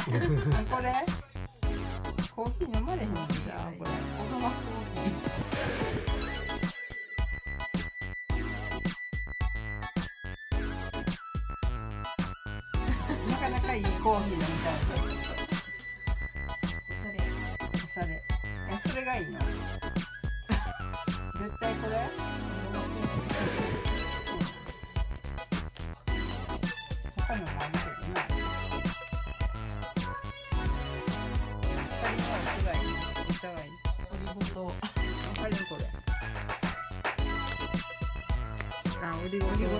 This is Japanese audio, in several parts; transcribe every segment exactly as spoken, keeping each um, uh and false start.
これコーヒー飲まれへんのじゃあこれおがまコーヒーなかなかいいコーヒー飲みたいおしゃれ。 おしゃれ。え、それがいいの？絶対これ？他のもあるけどな。他にはお茶がいい。お茶がいい。 オリゴ糖。 わかるこれ。あ、オリゴ糖がいい。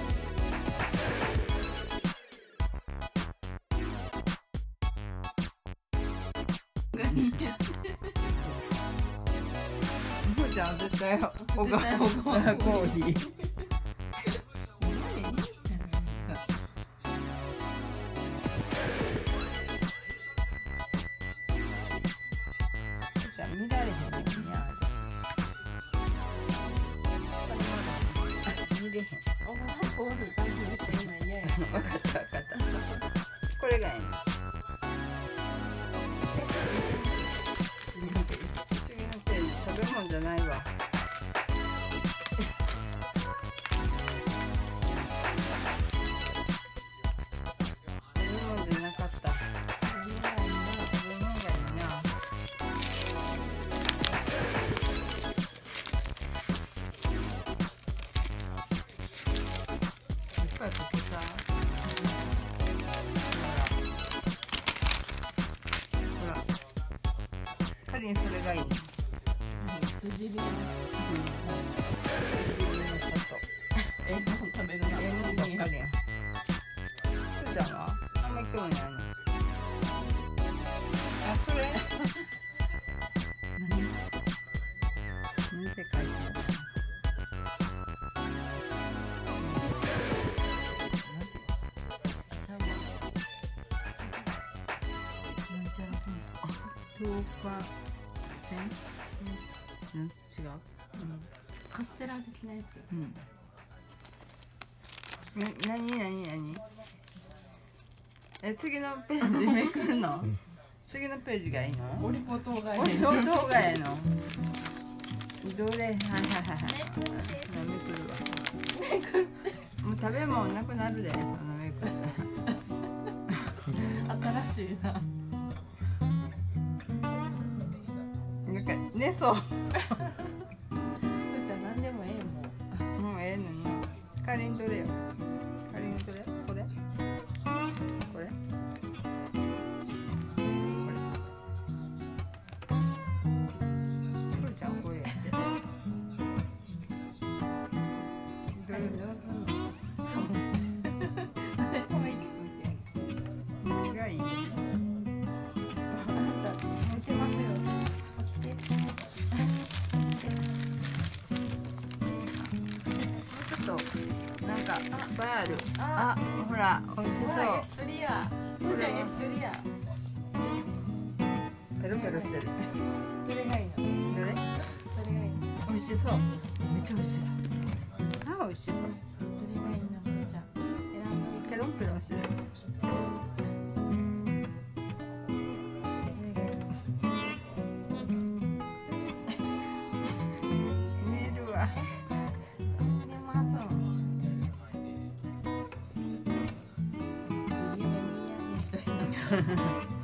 もうじゃあ絶対おがおがコーヒー。じゃあ見られへんのにゃ私。見れへん。 おがまコーヒー単純に食べない嫌や。 わかったわかった。これがいいの。次のページ。次のページ食べ物じゃないわ。食べ物じゃなかった。食べ物がいいな。いっぱいここさ。ほら。ほら。かりんそれがいい。 辻りの。 ええんもん食べるな。 えんもんばっかりやん。ふーちゃんはあんまり興味ないの。あ、それ何何て書いてあるの。評価線？うん、違う。 カステラ的なやつ。 うん。な、なになになに。え、次のページめくるの。次のページがいいの。 オリゴ糖がいい。 オリゴ糖がいいの。どれ、はいはいはいはい。めくるわ。めくって。もう食べ物なくなるで、そのめくった。 新しいな。 なんか寝そう。 ふーちゃん何でもええもん。 もうええのに。かりんどれよ。かりんどれ。これ。これ。これ。ふーちゃんこれやって。どれどうすんの。この息ついて。 何がいい？ あなた寝てますよ。起きて。 ちょっとなんかいっぱいある。 ああ、ほら、美味しそう。 焼き鳥や。ふーちゃん焼き鳥や。 ペロペロしてる。 どれがいいの。 どれ？ どれがいいの。 美味しそう。めっちゃ美味しそう。あ、美味しそう。 どれがいいの。ふーちゃん。選んで。 ペロンペロンしてる。見えるわ。 寝ますん。夢見上げというの。